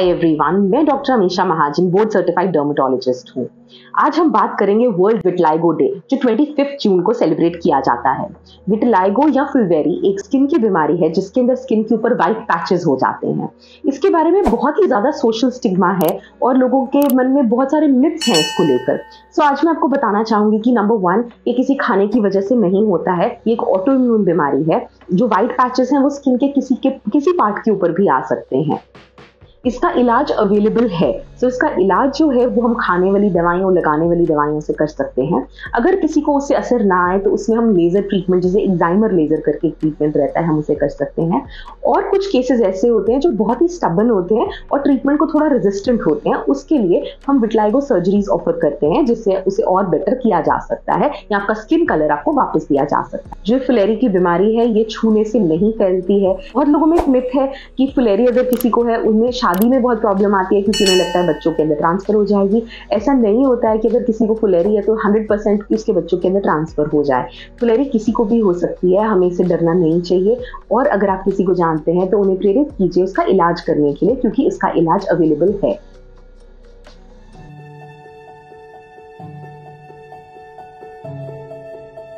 हाय everyone, मैं doctor Amisha Mahajan, board certified dermatologist हूँ। आज हम बात करेंगे वर्ल्ड विटिलाइगो डे, जो 25 जून को सेलिब्रेट किया जाता है। विटिलाइगो या फुलवेरी एक स्किन की बीमारी है जिसके अंदर स्किन के ऊपर व्हाइट पैचेस हो जाते हैं। इसके बारे में बहुत ही ज्यादा सोशल स्टिग्मा है और लोगों के मन में बहुत सारे मिथ्स हैं इसको लेकर। सो आज मैं आपको बताना चाहूंगी कि नंबर 1, ये किसी खाने की वजह से नहीं होता है। ये एक ऑटो इम्यून बीमारी है। जो व्हाइट पैचेस हैं वो स्किन के किसी पार्ट के ऊपर भी आ सकते हैं। इसका इलाज अवेलेबल है। सो इसका इलाज जो है वो हम खाने वाली दवाइयों, लगाने वाली दवाइयों से कर सकते हैं। अगर किसी को उससे असर ना आए तो उसमें हम लेजर ट्रीटमेंट, जैसे एक्साइमर लेजर करके एक ट्रीटमेंट रहता है, हम उसे कर सकते हैं। और कुछ केसेस ऐसे होते हैं जो बहुत ही स्टबन होते हैं और ट्रीटमेंट को थोड़ा रेजिस्टेंट होते हैं। उसके लिए हम विटिलाइगो सर्जरीज ऑफर करते हैं, जिससे उसे और बेटर किया जा सकता है या आपका स्किन कलर आपको वापस दिया जा सकता है। जो फुलेरी की बीमारी है ये छूने से नहीं फैलती है। बहुत लोगों में एक मिथ है कि फुलेरी अगर किसी को है उनमें शादी में बहुत प्रॉब्लम आती है क्योंकि उन्हें लगता है बच्चों के अंदर ट्रांसफर हो जाएगी। ऐसा नहीं होता है कि अगर किसी को फुलेरी है तो 100% उसके बच्चों के अंदर ट्रांसफर हो जाए। फुलेरी किसी को भी हो सकती है, हमें इससे डरना नहीं चाहिए। और अगर आप किसी को जानते हैं तो उन्हें प्रेरित कीजिए उसका इलाज करने के लिए, क्योंकि इसका इलाज अवेलेबल है।